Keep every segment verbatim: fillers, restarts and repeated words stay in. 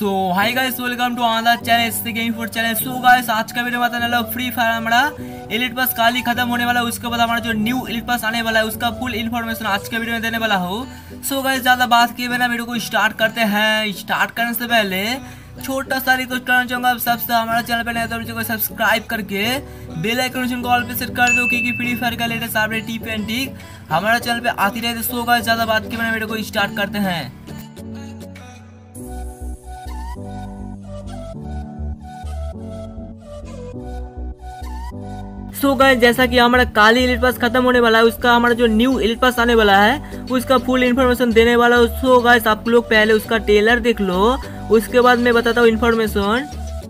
So hi guys, welcome to another channel इससे game for channel. So guys, आज का video बताने वाला फ्री फायर हमारा एलिट पास काल ही खत्म होने वाला है। उसके बाद हमारा जो न्यू एलिट पास आने वाला है उसका फुल इन्फॉर्मेशन आज के वीडियो में देने वाला हूँ। सो गाइस, ज्यादा बात किए बिना वीडियो को स्टार्ट करते हैं। स्टार्ट करने से पहले छोटा सा रिक्वेस्ट करना चाहूंगा, सबसे हमारा चैनल पे नए तो वीडियो को सब्सक्राइब करके बेल आइकन को ऑल पे सेट कर दो, क्योंकि फ्री फायर का latest update tip and trick हमारा चैनल पे आती रहती। सो गाइस, ज्यादा बात किए बिना वीडियो को स्टार्ट करते हैं। सो so गाइस, जैसा कि हमारा काली एलिट पास खत्म होने वाला है, उसका हमारा जो न्यू एलिट पास आने वाला है उसका फुल इन्फॉर्मेशन देने वाला है। सो so गाइस, आप लोग पहले उसका ट्रेलर देख लो, उसके बाद मैं बताता हूँ इन्फॉर्मेशन।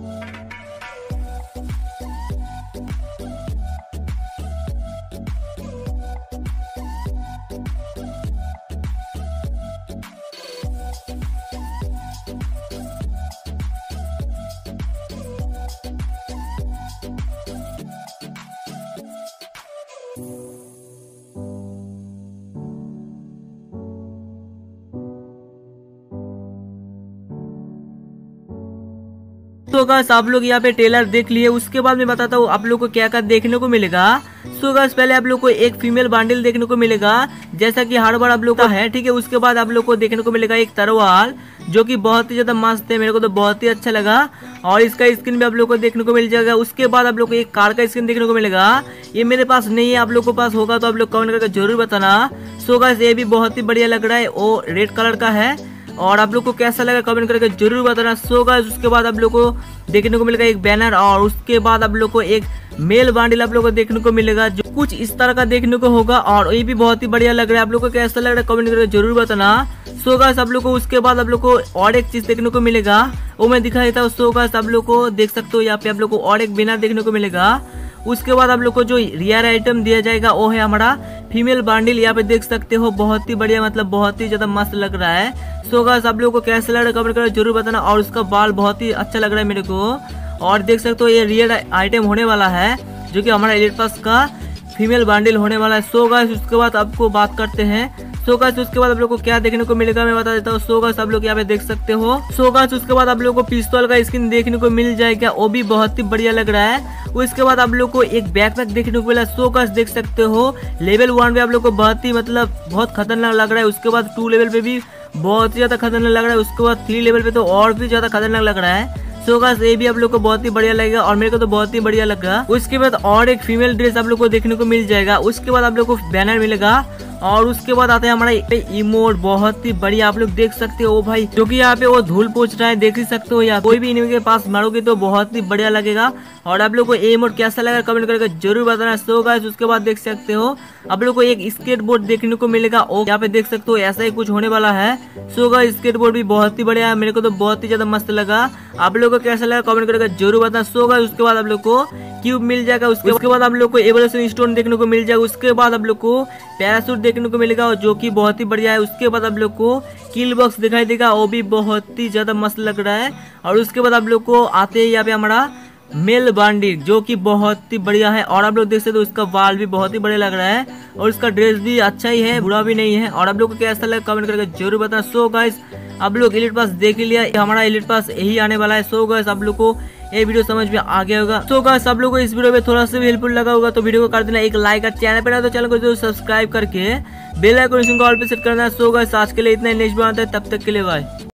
तो गाइस, आप लोग यहाँ पे ट्रेलर देख लिए, उसके बाद मैं बताता हूँ आप लोग को क्या क्या देखने को मिलेगा। सो गाइस, पहले आप लोग को एक फीमेल बंडल देखने को मिलेगा, जैसा कि हर बार आप लोग का है, ठीक है। उसके बाद आप लोग को देखने को मिलेगा एक तरवाल, जो कि बहुत ही ज्यादा मस्त है, मेरे को तो बहुत ही अच्छा लगा। और इसका स्किन भी आप लोग को देखने को मिल जाएगा। उसके बाद आप लोग को एक कार का स्किन देखने को मिलेगा, ये मेरे पास नहीं है, आप लोग के पास होगा तो आप लोग कमेंट करके जरूर बताना। सो गाइस, ये भी बहुत ही बढ़िया लग रहा है, वो रेड कलर का है और आप लोग को कैसा लगा कमेंट करके जरूर बताना। सो गाइस, उसके बाद आप लोग को देखने को मिलेगा एक बैनर, और उसके बाद आप लोग को एक मेल बंडल आप लोग को देखने को मिलेगा, जो कुछ इस तरह का देखने को होगा और ये भी बहुत ही बढ़िया लग रहा है। आप लोग को कैसा लग रहा है कमेंट करके जरूर बताना। सो गाइस, आप लोग को उसके बाद आप लोग को और एक चीज देखने को मिलेगा, वो मैं दिखा देता हूँ। सो गाइस, आप लोग को देख सकते हो यहाँ पे आप लोग को और एक बैनर देखने को मिलेगा। उसके बाद आप लोग को जो रियर आइटम दिया जाएगा वो है हमारा फीमेल बंडल, यहाँ पे देख सकते हो, बहुत ही बढ़िया, मतलब बहुत ही ज्यादा मस्त लग रहा है। सो गाइस, आप लोगों को कैसा लग रहा है कमेंट करके जरूर बताना। और उसका बाल बहुत ही अच्छा लग रहा है मेरे को, और देख सकते हो ये रियल आइटम होने वाला है, जो कि हमारा एलिट पास का फीमेल बंडल होने वाला है। सो गाइस, उसके बाद आपको बात करते हैं। सो गाइस, उसके बाद आप लोग को क्या देखने को मिलेगा मैं बता देता हूँ। सो गाइस, आप लोग यहाँ पे देख सकते हो। सो गाइस, उसके बाद आप लोग को पिस्तौल का स्किन देखने को मिल जाएगा, वो भी बहुत ही बढ़िया लग रहा है। उसके बाद आप लोग को एक बैकपैक देखने को मिला। सो गाइस, देख सकते हो लेवल वन पे आप लोग को बहुत ही मतलब बहुत खतरनाक लग रहा है। उसके बाद टू लेवल पे भी बहुत ही ज्यादा खतरनाक लग रहा है। उसके बाद थ्री लेवल पे तो और भी ज्यादा खतरनाक लग रहा है। सो गाइस, ये भी आप लोग को बहुत ही बढ़िया लगेगा और मेरे को तो बहुत ही बढ़िया लगा। उसके बाद और एक फीमेल ड्रेस आप लोग को देखने को मिल जाएगा। उसके बाद आप लोग को बैनर मिलेगा, और उसके बाद आता है हमारा इमोट, बहुत ही बढ़िया, आप लोग देख सकते हो भाई, जो कि यहाँ पे वो धूल पोंछ रहा है, देख ही सकते हो। या कोई भी इनके पास मारोगे तो बहुत ही बढ़िया लगेगा। और आप लोग को ये इमोट कैसा लगा कमेंट करके जरूर बताना। सो गाइस, उसके बाद देख सकते हो आप लोग को एक स्केट बोर्ड देखने को मिलेगा, और यहाँ पे देख सकते हो ऐसा ही कुछ होने वाला है। सो गाइस, स्केट बोर्ड भी बहुत ही बढ़िया है, मेरे को तो बहुत ही ज्यादा मस्त लगा। आप लोग को कैसा लगा कमेंट करके जरूर बताना। सो गाइस, उसके बाद आप लोग को क्यूब मिल जाएगा। उसके, उसके बाद आप लोग को एवोल्यूशन स्टोन देखने को मिल जाएगा। उसके बाद आप लोग को पैराशूट देखने को मिलेगा, जो कि बहुत ही बढ़िया है। उसके बाद आप लोग को किल बॉक्स दिखाई देगा, वो भी बहुत ही ज्यादा मस्त लग रहा है। और उसके बाद आप लोग को आते हैं यहाँ पे हमारा मेल बंडल, जो कि बहुत ही बढ़िया है। और आप लोग देख सकते हो उसका बाल भी बहुत ही बढ़िया लग रहा है, और उसका ड्रेस भी अच्छा ही है, बुरा भी नहीं है। और आप लोग को कैसा लगा कमेंट करके जरूर बताना। सो गाइस, आप लोग एलिट पास देख लिया, हमारा एलिट पास यही आने वाला है। सो गाइस, आप लोग को ये वीडियो समझ में आ गया होगा। सो गाइस, आप लोग को इस वीडियो में थोड़ा सा भी हेल्पफुल लगा होगा तो वीडियो को कर देना एक लाइक, और चैनल पे ना तो चैनल को जरूर सब्सक्राइब करके बेल आइकन को ऑल पे सेट करना। सो गाइस, आज के लिए इतना ही, नेक्स्ट वीडियो आता है, तब तक के लिए बाय।